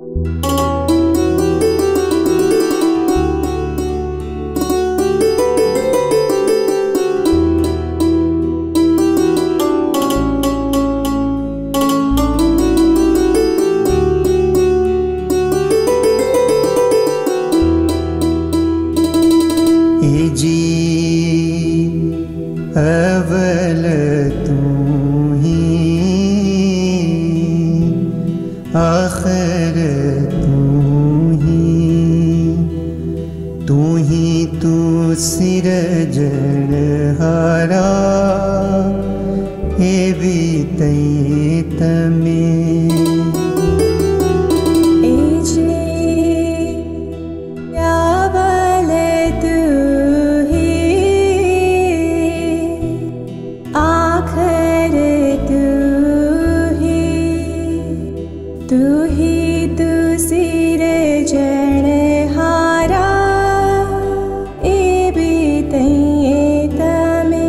अवल तू ही आखिर तू ही तू सिरजनहारा ए भी तई तमे तू ही तू सिरजनहारा ए भी तई तमे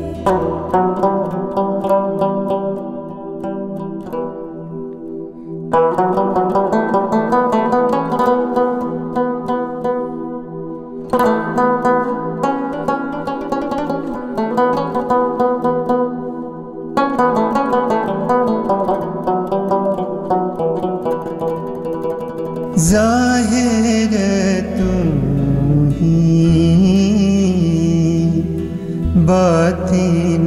ज़ाहिर तू ही बातिन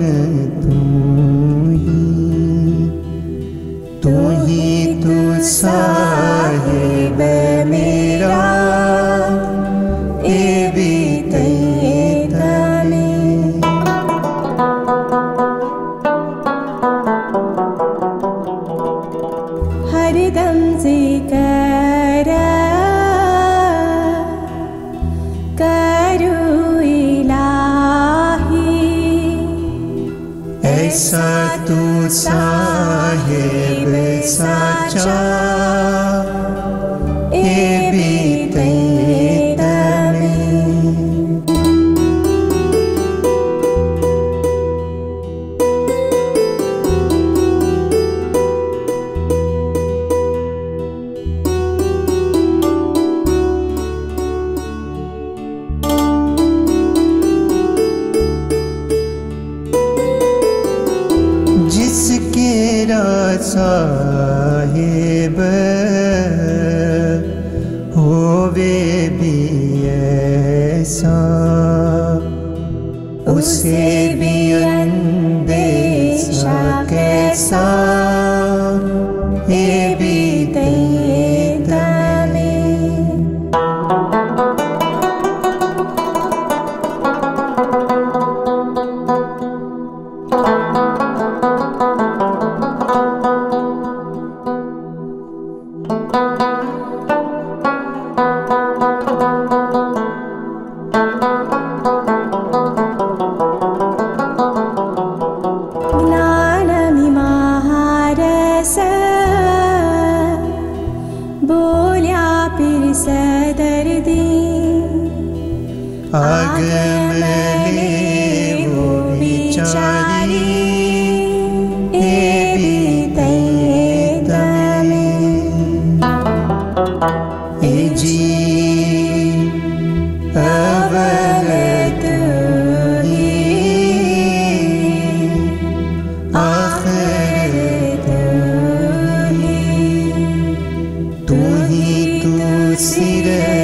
तू ही तू साहिब मेरा ए भी तई तमे हरदम ज़िक्र करूँ इलाही ऐसा तू साहिब साचा ए भी तई तमे जिसके साहिब होवे भी ऐसा उसे भी अंदेशा कैसा ये भी तई तमे बोलिया फिर सदर्दी आग में वो बिचारी ए भी तई तमे ए जी अवल तू ही आखिर तू ही तू सिर